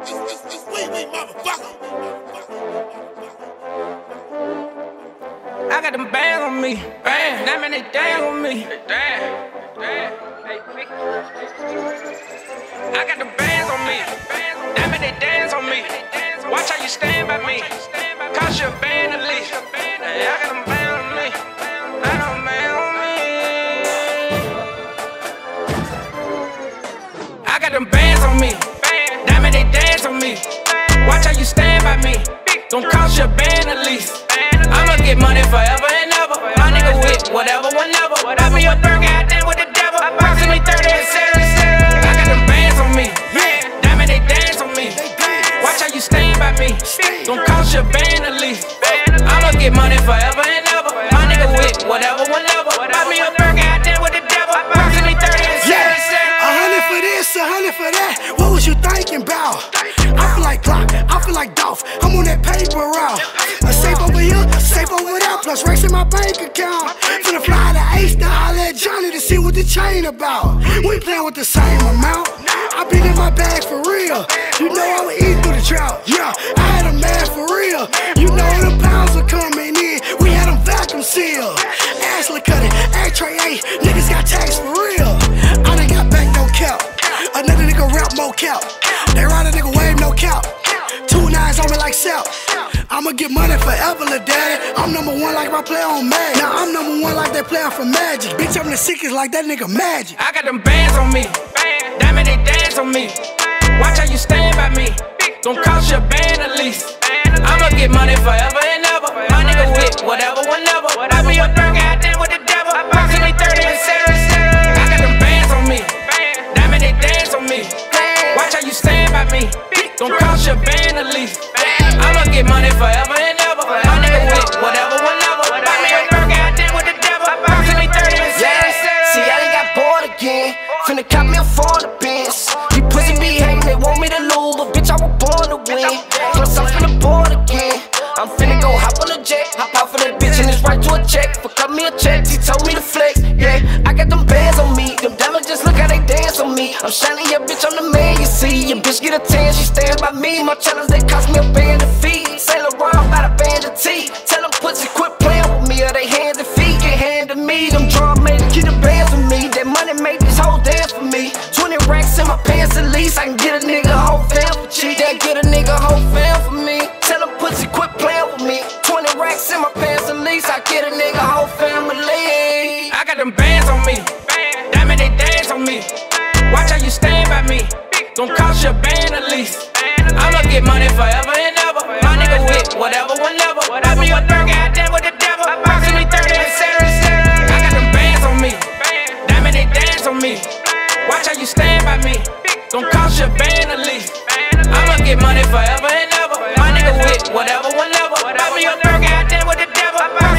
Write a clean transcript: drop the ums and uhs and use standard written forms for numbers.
Wait, motherfucker. I got them bands on me, bands. That mean they dance on me. I got them bands on me, that mean they dance on me. Watch how you stand by me, cost you a band at least. Hey, I got them bands on me, I got them bands on me. I got them bands on me, that mean they dance on me. Watch how you stand by me, gon' cost you a band at least. I'ma get money forever and ever. My nigga with whatever, whenever. I be a burger out there with the devil. Approximately 30, etc. I got them bands on me, damn it, they dance on me. Watch how you stand by me, gon' cost you a band at least. I'ma get money forever and ever. My nigga with whatever, whenever. I be a burger out there with the devil. Approximately 30, etc. 100 for this, 100 for that. What was you thinking about? I feel like Glock, I feel like Dolph. I'm on that paper route. A safe over here, safe over there. Plus racks in my bank account. Finna fly to Ace, now holla at Johnny to see what the chain about. We playin' with the same amount. I been in my bag for real. You know I would eat through the drought. Yeah, I had a man for real. You know the pounds were coming in. We had them vacuum sealed. Ashley cutting, A-tray 8. Niggas got tags for real. I done got back, no cap. Another nigga rap, more cap. They ride a nigga wave, no cap. 2 nines on me like Sal. I'ma get money forever, lil' daddy. I'm #1 like my play on Magic. Now I'm #1 like they playin' for Magic. Bitch, I'm the sickest like that nigga Magic. I got them bands on me, damn it, they dance on me. Watch how you stand by me, gon' cost you a band at least. I'ma get money forever and ever. My nigga with whatever, whenever. I be a burger out there with the devil. Approximately 30, etc. I got them bands on me, damn it, they dance on me. Watch how you stand by me, gon' cost you a band at least. I'ma get money forever and ever. My nigga with whatever, whenever. I be a burger out there with the devil. Approximately 30, etc. See, I done got bored again. Finna cop me a phone to Bandz. These pussy be hating, they want me to lose, but bitch, I was born to win. Plus, I'm finna board again. I'm finna go hop on a jet, hop out for that bitch, and it's right to a check. For cut me a check, he told me to flex. Yeah, I got them bands on me. Them diamonds just look how they dance on me. I'm shining, yeah, bitch, I'm the man, you see. Your bitch get a 10, she stand by me. My challenge, they cost me a band of feet. Sail around by the band of tea. Tell them pussy quit playing with me, or they hands and feet get hand to me. Them drum makers keep the bands with me. That money make this whole dance for me. 20 racks in my pants at least. I can get a nigga a whole fam for cheap. They get a nigga a whole fam for me. Tell them pussy quit playing with me. 20 racks in my pants at least. I get a nigga a whole family. I got them bands on me, damn it, they dance on me. Watch how you stand by me, gon' cost you a band at least. I'ma get money forever and ever. My nigga with whatever, whenever. I be a burger out there with the devil. Approximately 30, etc. I got them bands on me, damn it, they dance on me. Watch how you stand by me, gon' cost you a band at least. I'ma get money forever and ever. My nigga with whatever, whenever. I be a burger out there with the devil.